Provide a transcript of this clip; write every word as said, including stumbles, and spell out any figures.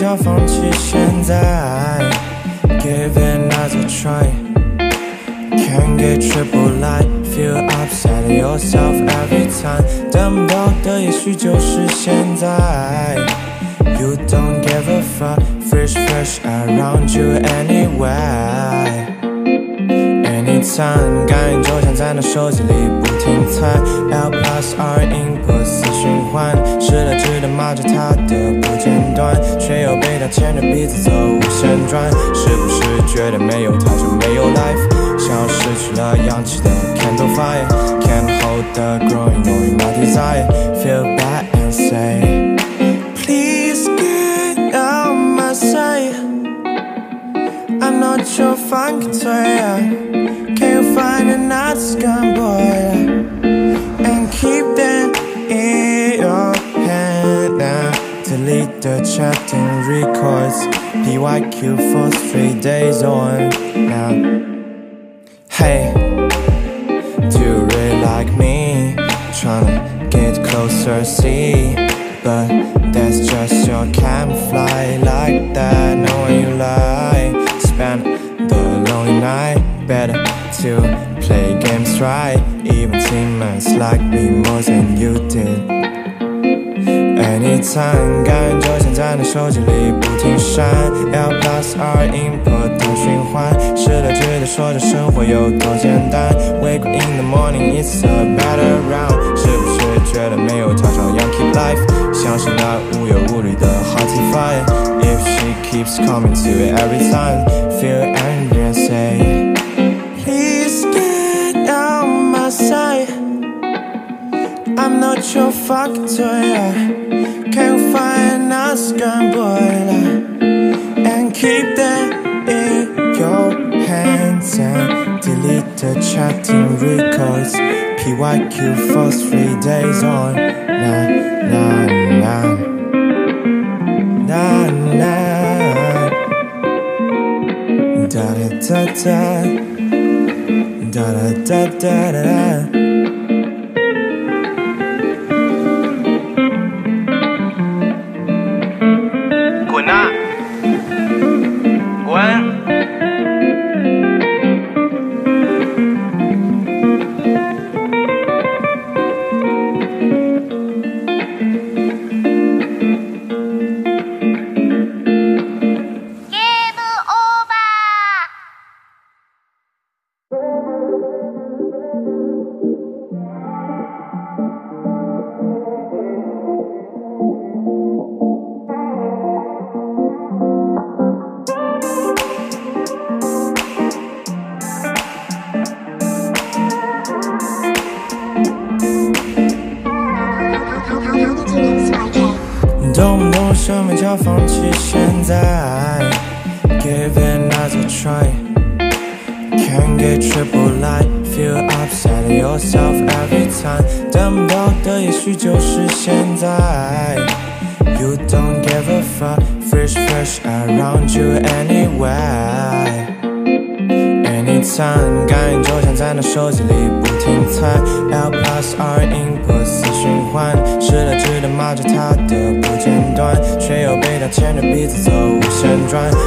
叫放弃现在 Give it another try Can't get triple light Feel upset at yourself every time 等不到的也许就是现在 You don't give a fuck Fresh fresh around you anyway Anytime 感应就像在那手机里不停猜 L plus R input 四循环试了只能骂着它的不间断却又被它牵着鼻子走无限转是不是觉得没有它就没有 life 像失去了氧气的 candle fire Can't hold the growing knowing my desire Feel bad and say Please get out my sight I'm not your funky toy Can you find another scum boy And keep them in your hand now Delete the chatting records P Y Q for three days on now Hey, do you really like me? Tryna get closer, see But that's just your camouflage Like that, knowing you lie Spend the lonely night Better to play games right Even teammates like me more than you did Anytime 感应就像在那手机里不停闪 L plus R input 的循环试了只得说着生活有多简单 Wake up in the morning it's a better round 是不是觉得没有它照样 keep life 像是那无忧无虑的 hearty fire If she keeps coming to it every time Feel angry and say Please get out my sight I'm not your fucking toy Can you find another scum boy And keep them in your hands And delete the chatting records P Y Q for three days on Nah, nah, nah Nah, nah Da da da da Da da da da da da滚啊！滚！懂不懂什么叫放弃现在 Give it another try Can't get triple light Feel upset at yourself every time 等不到的也许就是现在 You don't give a fuck Fresh fresh around you anyway Anytime 感应就像在那手机里不停猜 L plus R input 四循环试了只能骂着它的不间断却又被它牵着鼻子走无限转